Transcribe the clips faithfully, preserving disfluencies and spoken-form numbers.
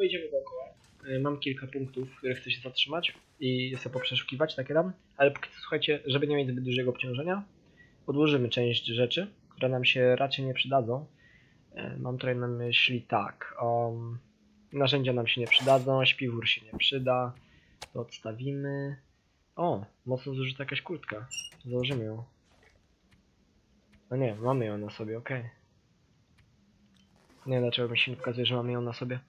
pojedziemy dookoła. Yy, mam kilka punktów, w których chcę się zatrzymać i sobie poprzeszukiwać, takie dam. Ale póki co, słuchajcie, żeby nie mieć zbyt dużego obciążenia, odłożymy część rzeczy, które nam się raczej nie przydadzą. Yy, mam tutaj na myśli tak, um, narzędzia nam się nie przydadzą, śpiwór się nie przyda, to odstawimy. O, mocno zużyta jakaś kurtka, założymy ją. No nie, mamy ją na sobie, okej. Okay. Nie wiem dlaczego mi się nie pokazuje, że mamy ją na sobie.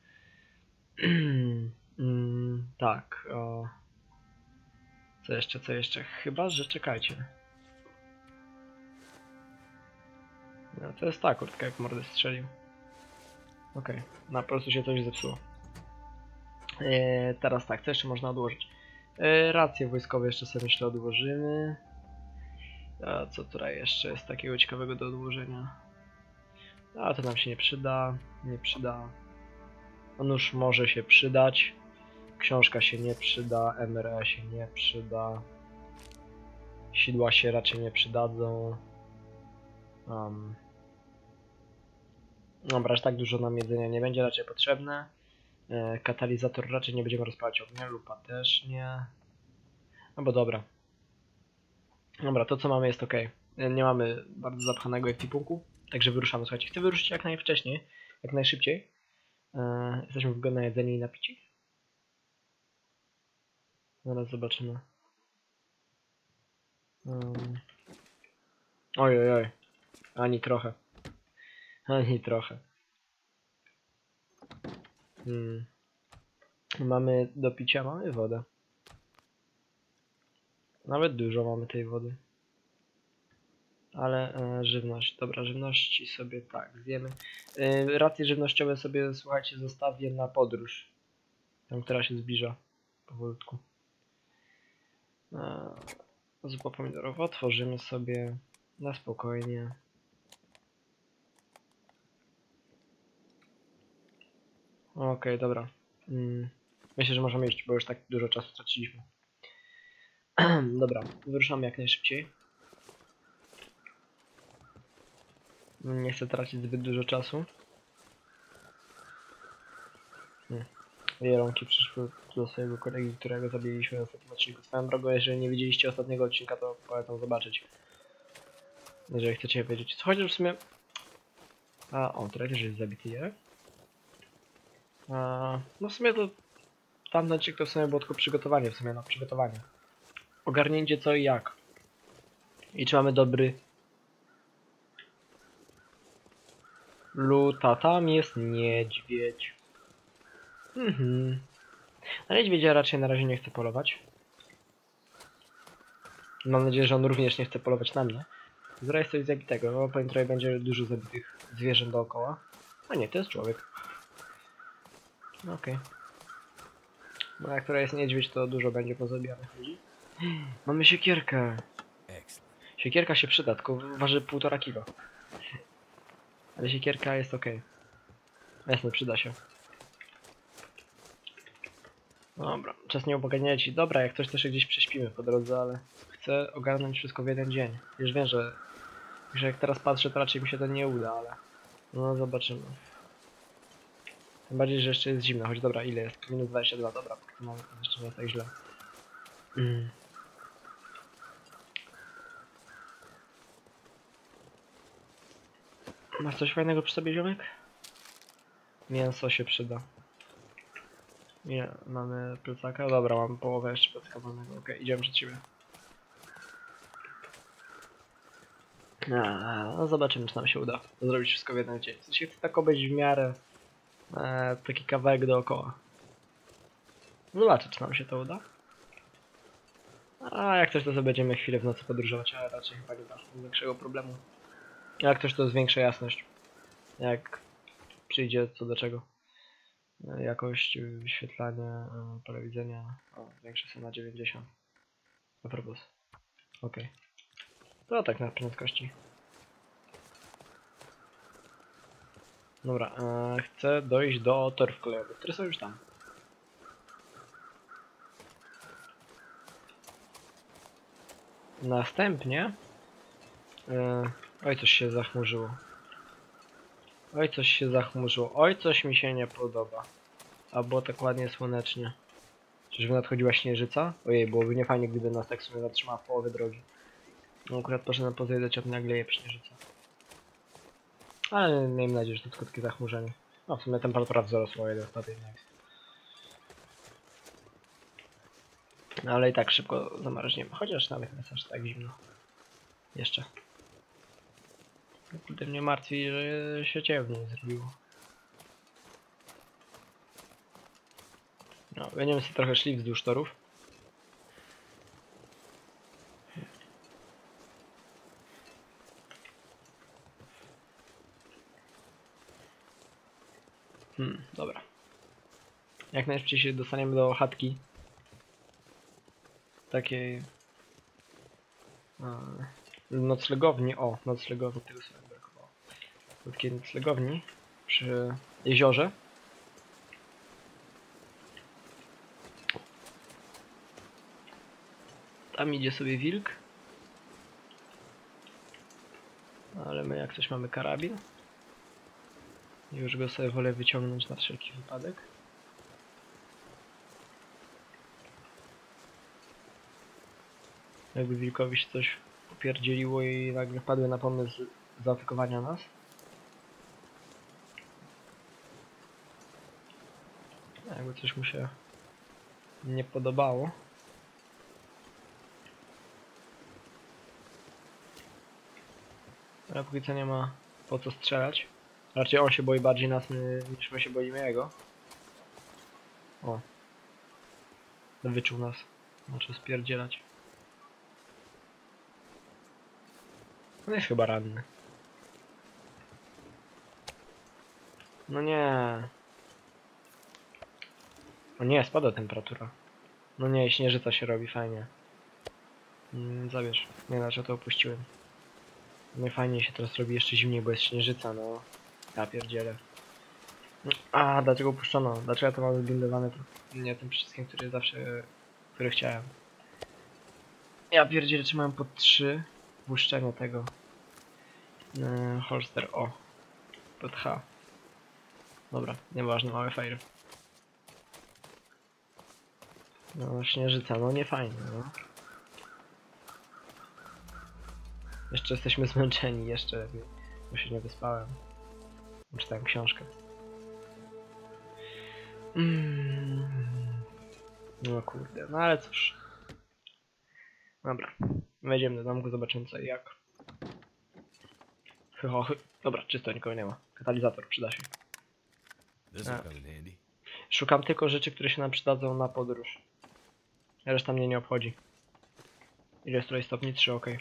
mm, tak, o... Co jeszcze, co jeszcze? Chyba, że czekajcie. No, to jest ta kurtka, jak mordę strzelił. Okej, okay. No po prostu się coś zepsuło. Eee, teraz tak, co jeszcze można odłożyć? Eee, racje wojskowe jeszcze sobie myślę odłożymy. A co tutaj jeszcze jest takiego ciekawego do odłożenia? A to nam się nie przyda, nie przyda. Nóż może się przydać. Książka się nie przyda, M R E się nie przyda. Sidła się raczej nie przydadzą. Um. Dobra, aż tak dużo nam jedzenia nie będzie raczej potrzebne. E, katalizator raczej nie będziemy rozpalać ognia, lupa też nie. No bo dobra. Dobra, to co mamy jest ok. Nie mamy bardzo zapchanego ekwipunku, także wyruszamy. Słuchajcie, chcę wyruszyć jak najwcześniej, jak najszybciej. E, jesteśmy w ogóle na jedzenie i napici. Zaraz zobaczymy. Um. Oj, oj, oj. Ani trochę. Ani trochę. Hmm. Mamy do picia, mamy wodę. Nawet dużo mamy tej wody. Ale e, żywność. Dobra, żywności sobie tak zjemy. E, racje żywnościowe sobie, słuchajcie, zostawię na podróż. Tam, która się zbliża powolutku. E, zupa pomidorowa. Tworzymy sobie na spokojnie. Okej, okay, dobra. Mm. Myślę, że możemy iść, bo już tak dużo czasu straciliśmy. Dobra, wyruszamy jak najszybciej. Nie chcę tracić zbyt dużo czasu. Hmm. Jeronki przyszły do swojego kolegi, którego zabiliśmy w ostatnim odcinku. Swoją drogą, jeżeli nie widzieliście ostatniego odcinka, to polecam zobaczyć. Jeżeli chcecie wiedzieć. Chociaż w sumie... A, o, tutaj też jest zabity Jerek. A, no w sumie to... Tamten odcinek to w sumie było tylko przygotowanie, w sumie no, przygotowanie. Ogarnięcie co i jak. I czy mamy dobry... Luta, tam jest niedźwiedź. Mhm. Na niedźwiedzia raczej na razie nie chcę polować. Mam nadzieję, że on również nie chce polować na mnie. Zresztą coś zabitego, bo po trochę będzie dużo zabitych zwierząt dookoła. A nie, to jest człowiek. No okej. Okay. Bo jak która jest niedźwiedź, to dużo będzie pozabijanych ludzi. Mamy siekierkę. Siekierka się przyda, tylko waży półtora kilo. Ale siekierka jest ok. Jasne, przyda się. Dobra, czas nie upogadniać. Dobra, jak coś to się gdzieś prześpimy po drodze, ale chcę ogarnąć wszystko w jeden dzień. Już wiem, że, że jak teraz patrzę, to raczej mi się to nie uda, ale no zobaczymy. Tym bardziej, że jeszcze jest zimno, choć dobra, ile jest? Minus dwadzieścia dwa, dobra, no, jeszcze nie jest tak źle. Mm. Masz coś fajnego przy sobie, ziomek? Mięso się przyda. Nie, mamy plecaka? Dobra, mamy połowę jeszcze plecaka wolnego. Okej, okay, idziemy przed siebie. A, no zobaczymy, czy nam się uda zrobić wszystko w jeden dzień. W sensie chcę tak obejść w miarę e, taki kawałek dookoła. Zobaczę, czy nam się to uda. A jak coś, to sobie będziemy chwilę w nocy podróżować, ale raczej chyba nie ma większego problemu. Jak coś, to zwiększa jasność. Jak przyjdzie co do czego. Jakość wyświetlania, pole widzenia. O, zwiększę sobie na dziewięćdziesiąt. Na propos. Ok. To tak na prędkości. Dobra, e, chcę dojść do torów kolejowych, które są już tam. Następnie... E, oj, coś się zachmurzyło. Oj, coś się zachmurzyło. Oj, coś mi się nie podoba. A było tak ładnie słonecznie. Czyżby nadchodziła śnieżyca? Ojej, byłoby nie fajnie, gdyby nas tak sobie zatrzymała w połowie drogi. No akurat poszedłem pozjeżdżać, a nagle je śnieżyca. Ale miejmy nadzieję, że to tylko takie zachmurzenie. No w sumie temperatura wzrosła o jeden stopień. No ale i tak szybko zamarzniemy, chociaż nawet nie jest aż tak zimno. Jeszcze. Kurde, mnie martwi, że się ciemniej zrobiło. No, będziemy sobie trochę szli wzdłuż torów. Hmm, dobra. Jak najszybciej się dostaniemy do chatki. Takiej... A, noclegowni, o, noclegowni, tego sobie brakowało. Takiej noclegowni przy jeziorze. Tam idzie sobie wilk. Ale my jak coś mamy karabin. Już go sobie wolę wyciągnąć na wszelki wypadek. Jakby wilkowi się coś popierdzieliło i nagle wpadły na pomysł zaatakowania nas. Jakby coś mu się nie podobało. Ale póki co nie ma po co strzelać. Raczej on się boi bardziej nas niż my się boimy jego. O. Wyczuł nas. Znaczy spierdzielać. On jest chyba ranny. No nie. O nie, spada temperatura. No nie, śnieżyca się robi, fajnie. Mm, zabierz. Nie, dlaczego to opuściłem. No i fajnie się teraz robi jeszcze zimniej, bo jest śnieżyca, no. Ja pierdzielę. A, dlaczego opuszczono? Dlaczego ja to mam zbindowane nie tym przyciskiem, który zawsze, który chciałem. Ja pierdzielę, czy mam pod trzy błyszczenia tego. Yy, holster, o. Pod H. Dobra, nieważne, małe fajry. No, śnieżyca, no nie fajnie, no. Jeszcze jesteśmy zmęczeni, jeszcze lepiej, bo się nie wyspałem. Czytałem książkę. Mm. No kurde, no ale cóż. Dobra, wejdziemy do domku, zobaczymy co i jak. Hychochy. Dobra, czysto, nikogo nie ma. Katalizator przyda się. Szukam tylko rzeczy, które się nam przydadzą na podróż. Reszta mnie nie obchodzi. Ile jest tutaj stopni? trzy, ok.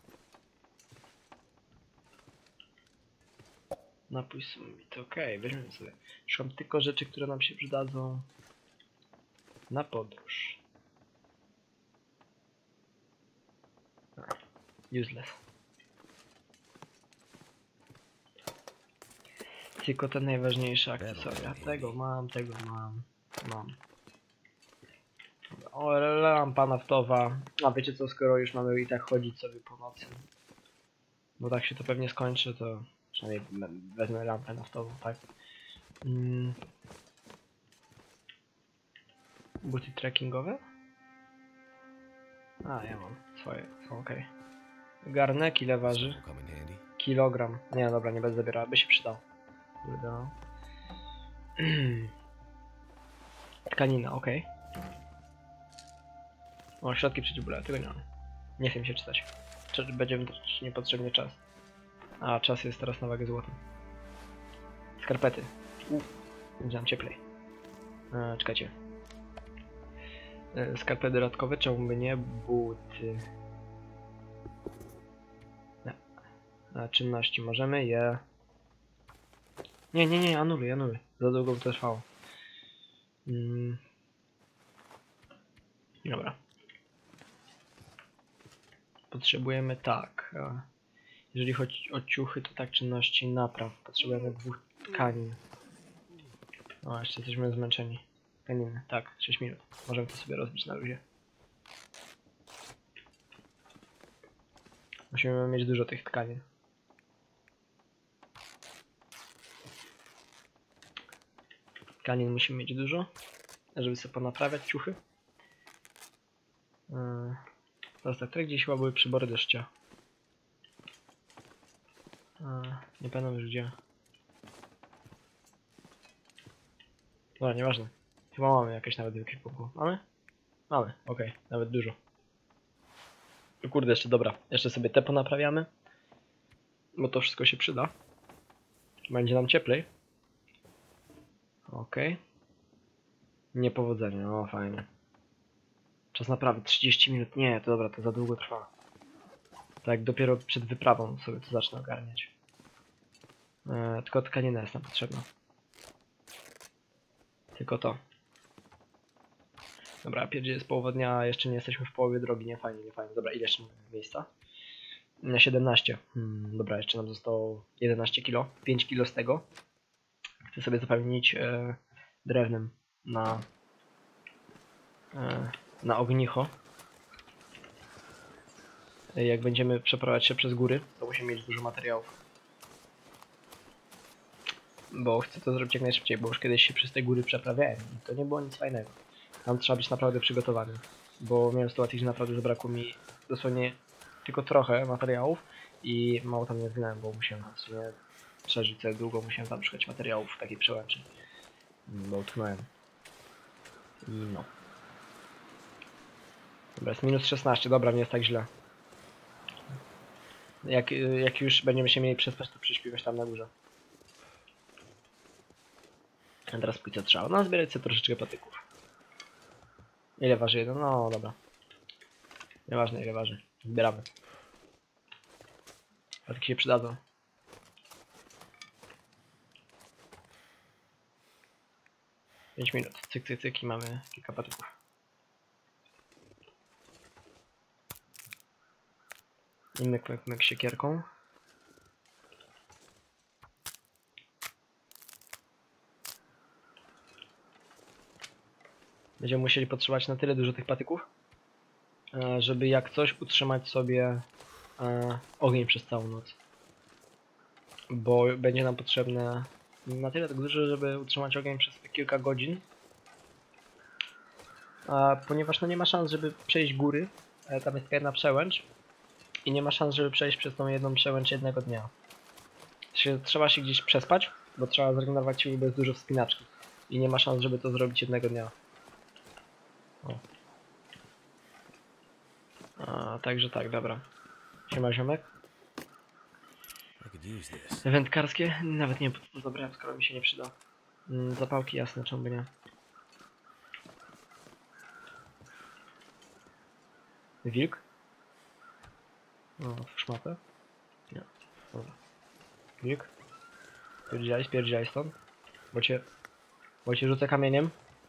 Napój summit, ok, weźmiemy sobie. Szukam tylko rzeczy, które nam się przydadzą na podróż. Useless. Tylko te najważniejsze akcesoria. Tego mam, tego mam, mam. O, lampa naftowa. A wiecie co, skoro już mamy i tak chodzić sobie po nocy. Bo tak się to pewnie skończy, to przynajmniej wezmę lampę naftową, tak? Mm. Buty trekkingowe? A, ja mam swoje, są ok. Garnek ile waży? Kilogram. Nie, dobra, nie będę zabierał, by się przydał. Kurde no. Tkanina, ok. O, środki przeciwbólowe, tego nie mam. Nie chcę mi się czytać. Będziemy tracić niepotrzebnie czas. A, czas jest teraz na wagę złotą. Skarpety. U, będzie nam cieplej. E, czekajcie. E, skarpety dodatkowe, czemu by nie? Buty. Nie. A, czynności możemy je... Nie, nie, nie, anuluj, anuluj. Za długo by to trwało. Mm. Dobra. Potrzebujemy tak. Jeżeli chodzi o ciuchy, to tak, czynności napraw. Potrzebujemy dwóch tkanin. O, jeszcze jesteśmy zmęczeni. Tkaniny, tak, sześć minut. Możemy to sobie rozbić na luzie. Musimy mieć dużo tych tkanin. Tkanin musimy mieć dużo, żeby sobie ponaprawiać ciuchy. Yy, teraz tak, tutaj gdzieś chyba były przybory do szcia. Yy, nie pamiętam już gdzie. Dobra, nieważne. Chyba mamy jakieś nawet w ekwipunku. Mamy? Mamy, okej, okay. Nawet dużo. O kurde, jeszcze dobra. Jeszcze sobie te ponaprawiamy. Bo to wszystko się przyda. Będzie nam cieplej. Okej. Okay. Niepowodzenie, no fajnie. Czas naprawy trzydzieści minut. Nie, to dobra, to za długo trwa. Tak, dopiero przed wyprawą sobie to zacznę ogarniać. Eee, tylko tkanina jest nam potrzebna. Tylko to. Dobra, pierdzie jest połowa dnia, jeszcze nie jesteśmy w połowie drogi, nie fajnie, nie fajnie. Dobra, ile jeszcze mamy miejsca? Na siedemnaście. Hmm, dobra, jeszcze nam zostało jedenaście kilo. pięć kilo z tego chcę sobie zapełnić e, drewnem na, e, na ognicho. E, jak będziemy przeprowadzać się przez góry, to musimy mieć dużo materiałów. Bo chcę to zrobić jak najszybciej, bo już kiedyś się przez te góry przeprawiałem i to nie było nic fajnego. Tam trzeba być naprawdę przygotowanym, bo miałem sytuację, że naprawdę zabrakło mi dosłownie tylko trochę materiałów i mało tam nie zginąłem, bo musiałem w sumie przeżyć sobie długo, musiałem tam szukać materiałów w takiej przełęczy, bo utknąłem. I no. Dobra, jest minus szesnaście, dobra, nie jest tak źle. Jak, jak już będziemy się mieli przespać, to prześpiwać tam na górze. A teraz pójdę trzeba. No, zbierać sobie troszeczkę patyków. Ile waży jeden? No dobra. Nieważne ile waży. Zbieramy. Patyki się przydadzą. pięć minut. Cyk, cyk, cyk i mamy kilka patyków. I myk, myk, myk siekierką. Będziemy musieli potrzebować na tyle dużo tych patyków, żeby jak coś utrzymać sobie e, ogień przez całą noc. Bo będzie nam potrzebne na tyle tak dużo, żeby utrzymać ogień przez te kilka godzin. A ponieważ no nie ma szans, żeby przejść góry, e, tam jest jedna przełęcz i nie ma szans, żeby przejść przez tą jedną przełęcz jednego dnia. Trzeba się gdzieś przespać, bo trzeba zregenerować siły, bo jest dużo wspinaczki i nie ma szans, żeby to zrobić jednego dnia. O. A, także tak, dobra. Siema ziomek. Wędkarskie? Nawet nie wiem po co to zabrałem, skoro mi się nie przyda. Mm, zapałki jasne, czemu by nie. Wilk? O, szmatę? Nie. Dobra. Wilk? Spierdzielaj, spierdzielaj stąd. Bo cię... Bo cię rzucę kamieniem.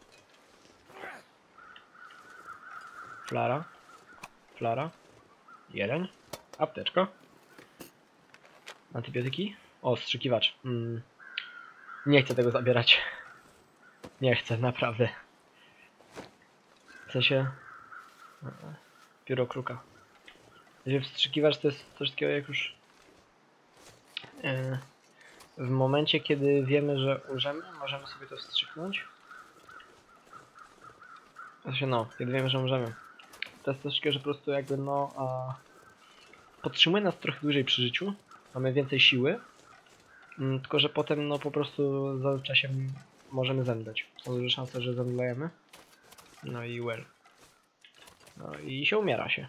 Flara. Flara. Jeleń. Apteczka. Antybiotyki. O, strzykiwacz. Mm. Nie chcę tego zabierać. Nie chcę, naprawdę. W sensie... Pióro kruka. Wstrzykiwacz to jest coś takiego jak już... Yy, w momencie, kiedy wiemy, że umrzemy, możemy sobie to wstrzyknąć. Znaczy no, kiedy wiemy, że umrzemy. To jest coś takiego, że po prostu jakby no... A, podtrzymuje nas trochę dłużej przy życiu. Mamy więcej siły. Yy, tylko, że potem no po prostu za czasem możemy zemdleć. Są duże szanse, że zemdlejemy. No i well. No i się umiera się.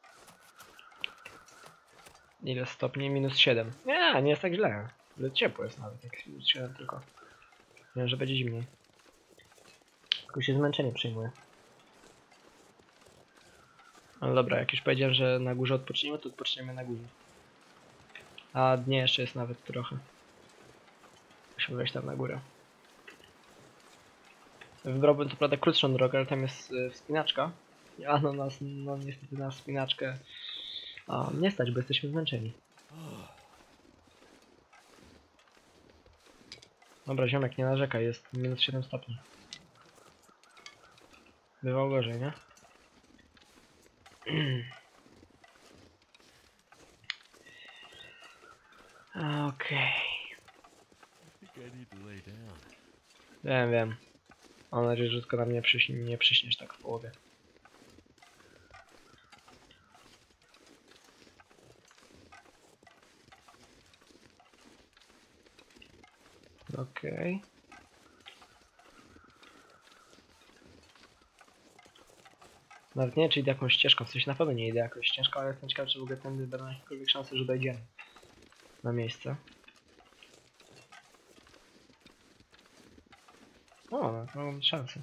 Ile stopni? Minus siedem. Nie, nie jest tak źle. Ciepło jest nawet, jak minus siedem tylko. Wiem, że będzie zimniej. Tylko się zmęczenie przyjmuje. No dobra, jak już powiedziałem, że na górze odpoczniemy, to odpoczniemy na górze. A dnie jeszcze jest nawet trochę. Musimy wejść tam na górę. Wybrałbym to prawda krótszą drogę, ale tam jest y, wspinaczka. A no nas, no niestety na wspinaczkę a, nie stać, bo jesteśmy zmęczeni. Dobra, ziomek, nie narzekaj, jest minus siedem stopni. Bywało gorzej, nie? Okej. I need to lay down. Wiem, wiem. Mam nadzieję, że tylko na mnie przyśnie, nie przyśniesz tak w połowie. Okej. Okay. Nawet nie wiem, czy idę jakąś ścieżką, w sensie na pewno nie idę jakąś ścieżką, ale jestem ciekaw, czy w ogóle tędy będą jakiekolwiek szanse, że dojdziemy na miejsce. O, no, mogą być szanse.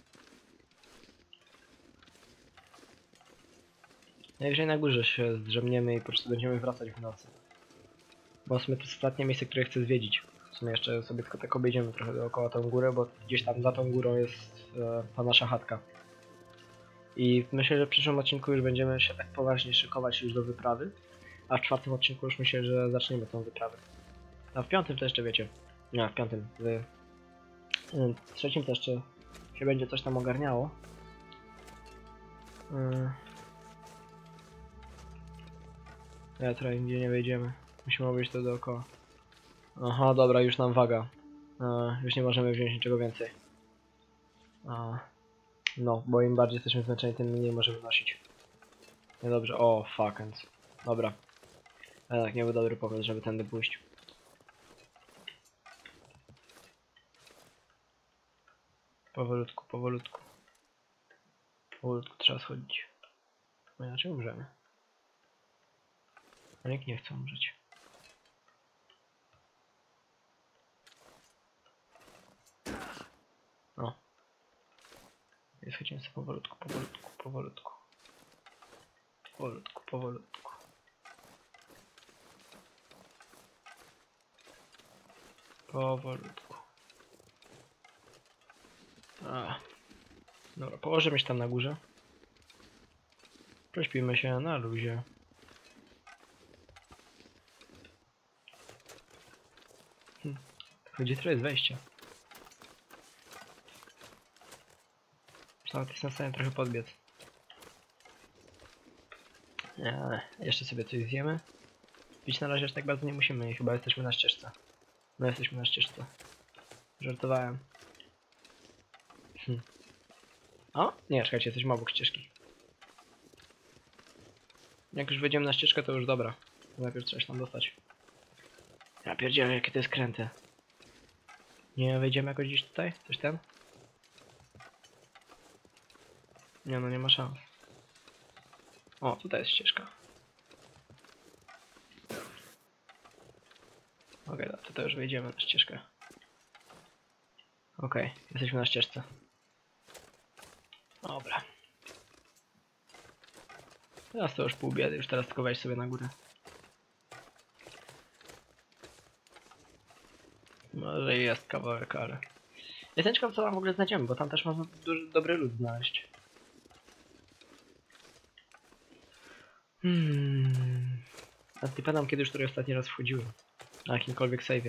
Najwyżej na górze się zdrzemniemy i po prostu będziemy wracać w nocy. Bo w sumie to jest ostatnie miejsce, które chcę zwiedzić. W sumie jeszcze sobie tylko tak obejdziemy trochę dookoła tą górę, bo gdzieś tam za tą górą jest e, ta nasza chatka. I myślę, że w przyszłym odcinku już będziemy się tak poważnie szykować już do wyprawy. A w czwartym odcinku już myślę, że zaczniemy tą wyprawę. A w piątym to jeszcze wiecie. Nie, w piątym. W, w trzecim to jeszcze się będzie coś tam ogarniało. Yy. Ja tutaj nigdzie nie wejdziemy. Musimy obejść to dookoła. Aha, dobra, już nam waga. Yy, już nie możemy wziąć niczego więcej. A, no, bo im bardziej jesteśmy zmęczeni, tym mniej możemy nosić. Niedobrze. O, fuck ends. Dobra. Ale tak, nie był dobry pomysł, żeby tędy pójść. Powolutku, powolutku. Powolutku trzeba schodzić. No inaczej umrzemy. A nikt nie chce umrzeć. No. I schodzimy sobie powolutku, powolutku, powolutku. Powolutku, powolutku. Powolutku. A. Dobra, położymy się tam na górze. Prześpimy się na luzie. Hm. Gdzie to jest wejście? Nawet jestem w stanie trochę podbiec. Nie, jeszcze sobie coś zjemy. Pić na razie aż tak bardzo nie musimy i chyba jesteśmy na ścieżce. No jesteśmy na ścieżce. Żartowałem. Hm. O, nie, czekajcie, jesteśmy obok ścieżki. Jak już wejdziemy na ścieżkę, to już dobra. Najpierw trzeba się tam dostać. Ja pierdzielę, jakie to jest kręte. Nie wejdziemy jakoś gdzieś tutaj? Coś ten? Nie no, nie ma szans. O, tutaj jest ścieżka. Okej, okay, tutaj już wejdziemy na ścieżkę. Okej, okay, jesteśmy na ścieżce. Dobra. Teraz to już pół biedy, już teraz tylko wejść sobie na górę. Może jest kawałek, ale... Jestem ciekaw, co tam w ogóle znajdziemy, bo tam też można duży, dobry lód znaleźć. Hmm. A nie pamiętam, kiedy już tutaj ostatni raz wchodziłem. Na jakimkolwiek save'ie.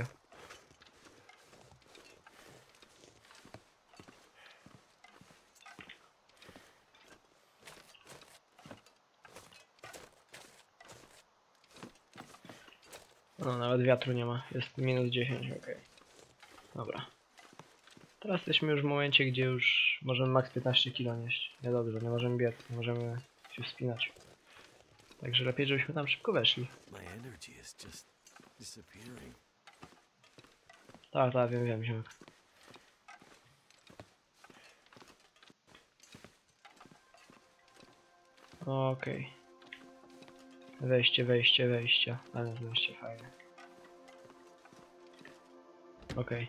No, nawet wiatru nie ma. Jest minus dziesięć, okej. Okay. Dobra. Teraz jesteśmy już w momencie, gdzie już możemy max piętnaście kilo nieść. Niedobrze, nie możemy biec, nie możemy się wspinać. Także lepiej, żebyśmy tam szybko weszli. Tak, tak, wiem, wiem, ziomek. Okej. Okay. Wejście, wejście, wejście. Ale wejście fajne. Okej.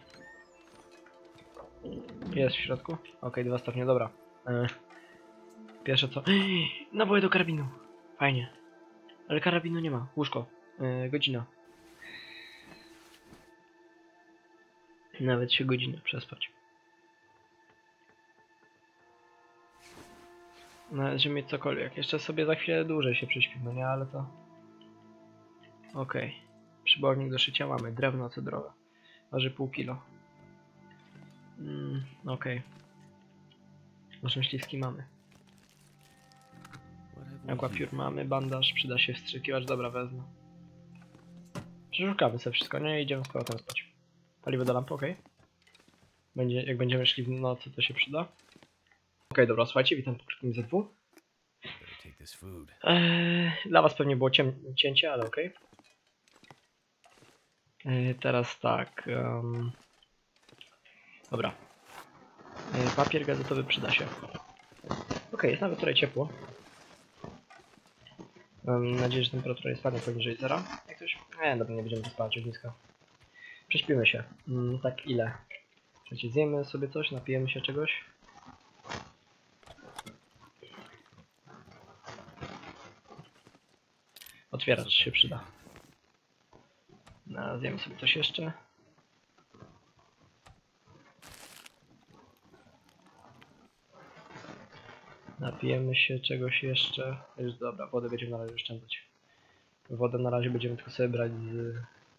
Okay. Jest w środku? Okej, okay, dwa stopnie, dobra. Yy. Pierwsze co... Naboje do karabinu. Fajnie. Ale karabinu nie ma. Łóżko. Yy, godzina. Nawet się godzinę przespać. Nawet, żeby mieć cokolwiek. Jeszcze sobie za chwilę dłużej się prześpimy, nie? Ale to... Okej. Okay. Przybornik do szycia mamy. Drewno cedrowe. Waży pół kilo. Mm, Okej. Okay. Nasze myśliwski mamy. Aquapiór mamy. Bandaż. Przyda się wstrzykiwacz. Dobra, wezmę. Przeszukamy sobie wszystko, nie? Idziemy z powrotem spać. Paliwo do lampy, okej. Okay. Będzie, jak będziemy szli w nocy, to się przyda. Okej, okay, dobra, słuchajcie, witam po krótkim Z W. Eee, dla was pewnie było ciem cięcie, ale okej. Okay. Eee, teraz tak. Um... Dobra. Eee, papier gazetowy przyda się. Okej, okay, jest nawet trochę ciepło. Mam nadzieję, że temperatura jest spadnie poniżej zera. Jak coś? Nie, dobra, nie będziemy to spać ogniska. Prześpimy się. Mm, tak ile? Słuchajcie, zjemy sobie coś, napijemy się czegoś. Otwieracz się przyda. No, zjemy sobie coś jeszcze. Napijemy się czegoś jeszcze. Już dobra, wodę będziemy na razie oszczędzać. Wodę na razie będziemy tylko sobie brać z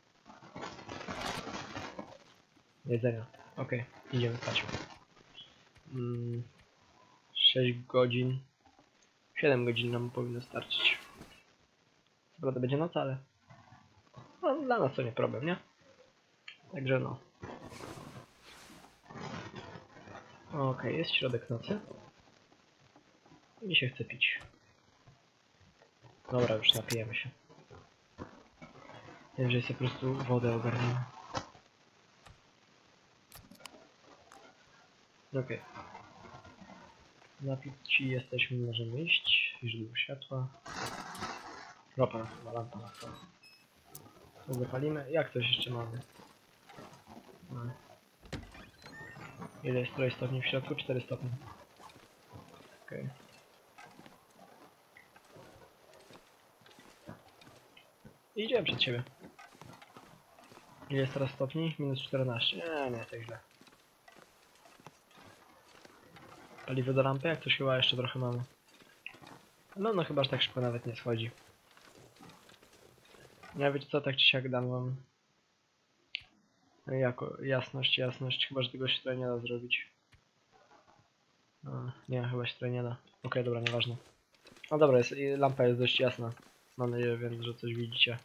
jedzenia. Okej, okay, idziemy spać. Mm, sześć godzin. siedem godzin nam powinno starczyć. Co prawda będzie noc, ale no, dla nas to nie problem, nie? Także no. Okej, okay, jest środek nocy. Mi się chce pić. Dobra, już napijemy się. Wiem, że sobie po prostu wodę ogarniemy. Okej. Okay. Napić ci jesteśmy, możemy iść. Źródło światła. Ropa, chyba lampa na to. Co zapalimy? Jak coś jeszcze mamy? No. Ile jest tutaj stopni w środku? cztery stopnie. Okej. Okay. Idziemy przed siebie. Ile jest teraz stopni? Minus czternaście. Nie, nie, tak źle. Paliwo do lampy? Jak coś chyba jeszcze trochę mamy. No, no chyba, że tak szybko nawet nie schodzi. Ja wiecie co, tak czy siak dam wam jako jasność, jasność, chyba, że tego się tutaj nie da zrobić. A, nie, chyba się tutaj nie da. Okej, okay, dobra, nieważne. No dobra, jest, lampa jest dość jasna. Mam nadzieję, więc, że coś widzicie.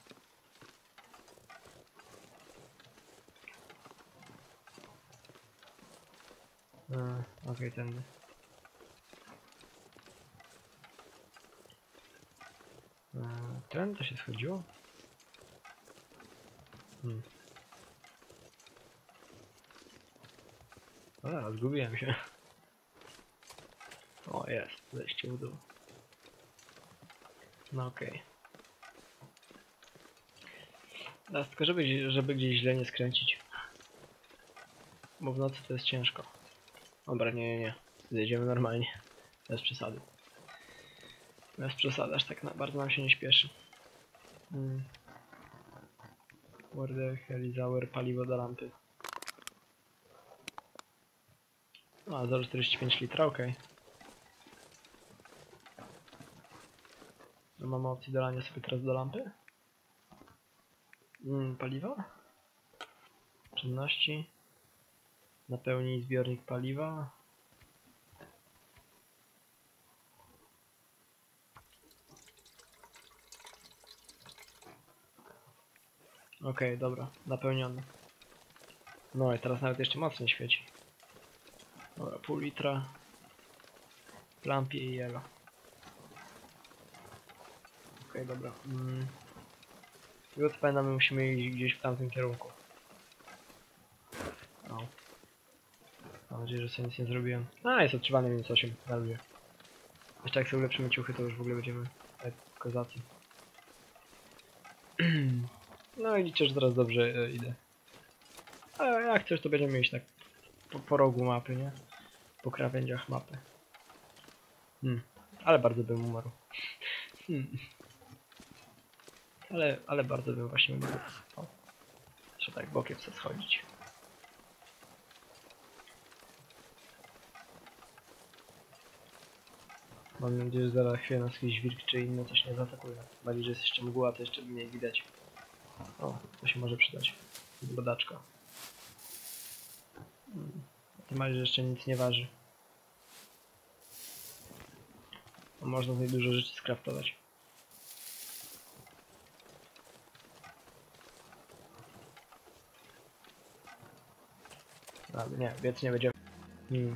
Okej, okay, tędy. Ten to się schodziło? Hmm. A, zgubiłem się. O, jest, zejście w dół. No okej. Okay. Teraz tylko, żeby, żeby gdzieś źle nie skręcić. Bo w nocy to jest ciężko. Dobra, nie, nie, nie. Zjedziemy normalnie. Bez przesady. Bez przesady, aż tak na bardzo nam się nie śpieszy. Hmm. Warder, Helizauer, paliwo do lampy. A, zero przecinek czterdzieści pięć litra, okej. Okay. No, mamy opcję dolania sobie teraz do lampy. Hmm, paliwo? Czynności. Napełnij zbiornik paliwa. Okej, okay, dobra, napełniony. No i teraz nawet jeszcze mocniej świeci. Dobra, pół litra. W lampie i jego. Okej, okay, dobra. Mm. I od pamiętamy, musimy iść gdzieś w tamtym kierunku. O. Mam nadzieję, że sobie nic nie zrobiłem. A, jest odczuwany minus osiem, na ludzie. Jeszcze jak sobie ulepszymy ciuchy, to już w ogóle będziemy tak kozacy. No i liczę, że teraz dobrze e, idę. A jak coś, to będziemy iść tak po, po rogu mapy, nie? Po krawędziach mapy. Hmm. Ale bardzo bym umarł. Hmm. Ale, ale bardzo bym właśnie umarł. O. Trzeba tak bokiem chcę schodzić. Mam nadzieję, że zaraz chwilę nas jakiś wilk czy inne coś nie zaatakuje. Bardziej, że jest jeszcze mgła, to jeszcze mniej widać. O, to się może przydać. Bodaczka. Hmm. Tym bardziej, że jeszcze nic nie waży. No, można z niej dużo rzeczy skraftować. Ale nie, więc nie będziemy. Hmm.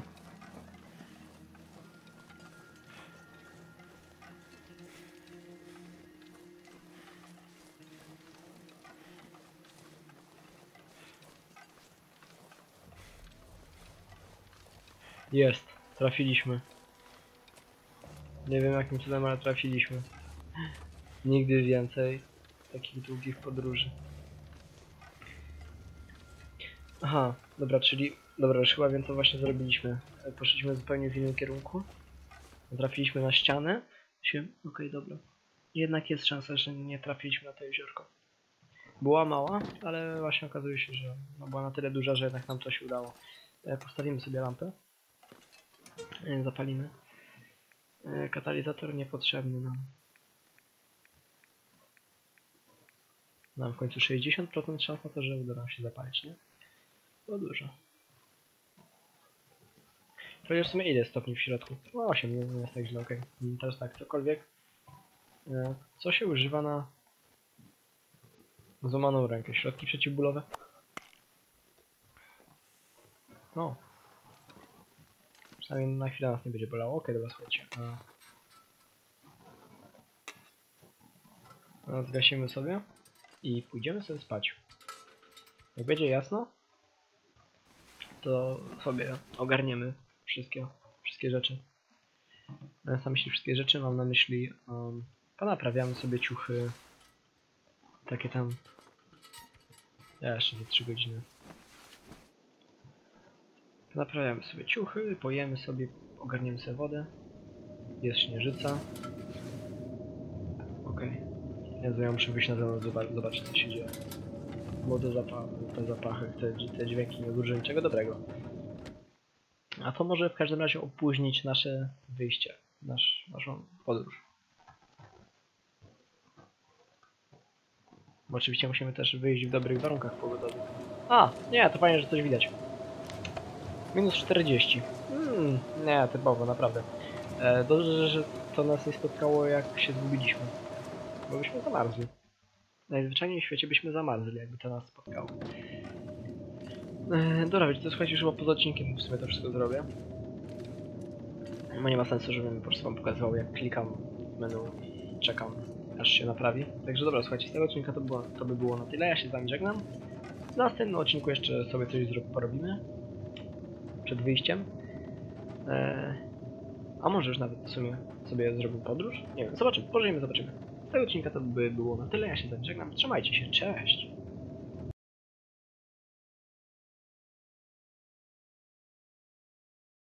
Jest, trafiliśmy. Nie wiem jakim cudem, ale trafiliśmy. Nigdy więcej takich długich podróży. Aha, dobra, czyli... Dobra, już chyba wiem co właśnie zrobiliśmy. Poszliśmy zupełnie w innym kierunku. Trafiliśmy na ścianę. Się... Okej, okay, dobra. Jednak jest szansa, że nie trafiliśmy na to jeziorko. Była mała, ale właśnie okazuje się, że no, była na tyle duża, że jednak nam to się udało. Postawimy sobie lampę. Zapalimy. Katalizator niepotrzebny nam. Mam w końcu sześćdziesiąt procent szans na to, że uda nam się zapalić, nie? To dużo. Chociaż w sumie ile stopni w środku? No osiem, nie, nie jest tak źle, okej. Okay. Teraz tak, cokolwiek. Co się używa na złamaną rękę? Środki przeciwbólowe? No. Przynajmniej na chwilę nas nie będzie bolało. Okej, okay, dobra, słuchajcie. A... Zgasimy sobie i pójdziemy sobie spać. Jak będzie jasno, to sobie ogarniemy wszystkie, wszystkie rzeczy. Mam na myśli wszystkie rzeczy, mam na myśli um, ponaprawiamy sobie ciuchy. Takie tam. Ja jeszcze za trzy godziny. Naprawiamy sobie ciuchy, pojemy sobie, ogarniemy sobie wodę. Jest śnieżyca. Okej. Okay. Jezu, ja muszę wyjść na zewnątrz, zobaczyć, zobaczyć co się dzieje. Bo te, zapa te zapachy, te, te dźwięki nie odróżnią niczego dobrego. A to może w każdym razie opóźnić nasze wyjście, nasz, naszą podróż. Bo oczywiście musimy też wyjść w dobrych warunkach pogodowych. A, nie, to fajnie, że coś widać. Minus czterdzieści. Hmm, nie, typowo, naprawdę. E, dobrze, że to nas nie spotkało jak się zgubiliśmy. Bo byśmy zamarzli. Najzwyczajniej w świecie byśmy zamarzli, jakby to nas spotkało. E, dobra, wiecie, to słuchajcie, już chyba poza odcinkiem w sumie to wszystko zrobię. Bo nie ma sensu, żebym po prostu wam pokazywał, jak klikam w menu i czekam, aż się naprawi. Także dobra, słuchajcie, z tego odcinka to, było, to by było na tyle. Ja się z wami żegnam. W następnym odcinku jeszcze sobie coś porobimy. Przed wyjściem. Eee, a może już nawet w sumie sobie zrobił podróż? Nie wiem, zobaczymy, pożyjemy, zobaczymy. Z tego odcinka to by było na tyle, ja się z wami żegnam. Trzymajcie się, cześć!